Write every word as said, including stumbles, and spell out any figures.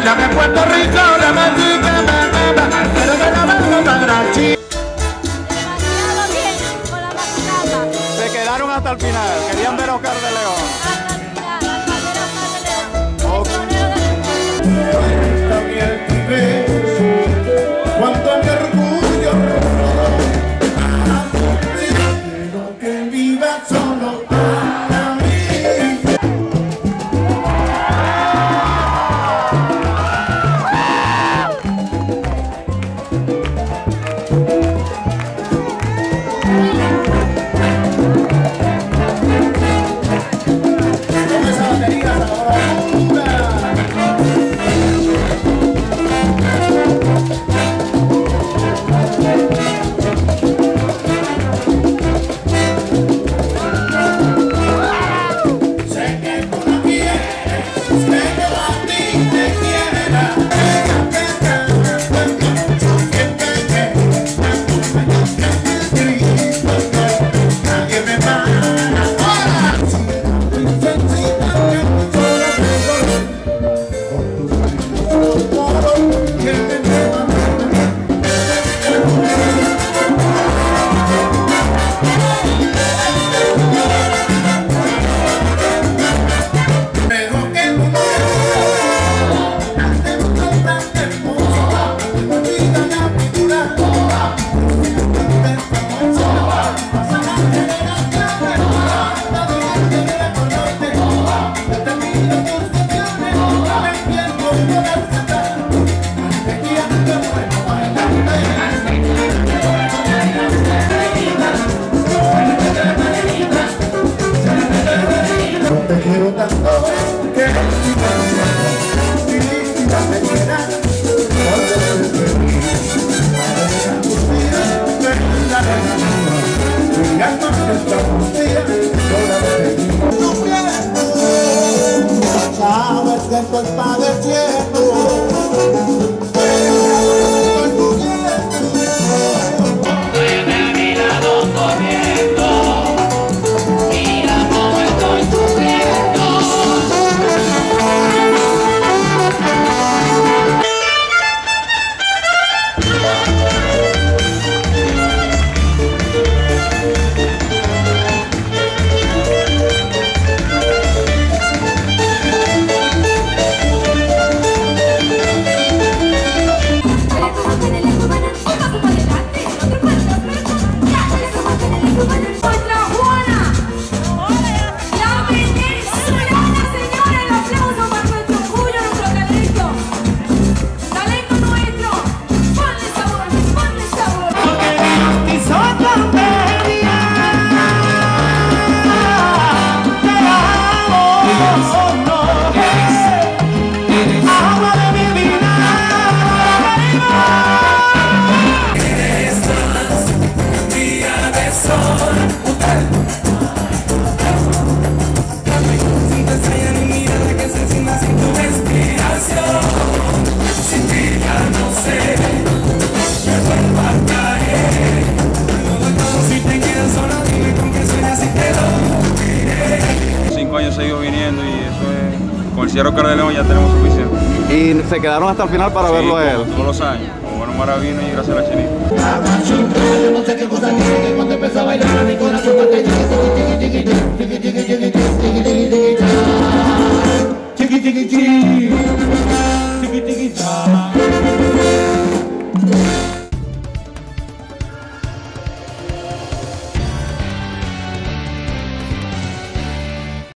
La de Puerto Rico, la más chica, pero que la vengo para Chile. Demasiado bien con la batucada. Se quedaron hasta el final, querían ver a Oscar de León. Hasta el final, hasta ver a Oscar de León. El sonero del mundo. También te ves, cuánto mi orgullo rodó. Quiero que viva solo para mí. Toma esa batería, ahora. Te quiero tanto que me quieras sabes que estoy padeciendo. Seguido viniendo y eso es, con el Cierro Oscar de León ya tenemos suficiente. Y se quedaron hasta el final para Sí, verlo a él. todos los años, como bueno maravino y gracias a la Chinita. Yo no sé qué cosa tiene que cuando empezó a bailar mi corazón parte chiqui chiqui chiqui chiqui chiqui chiqui chiqui chiqui chiqui chiqui chiqui chiqui chiqui chiqui chiqui.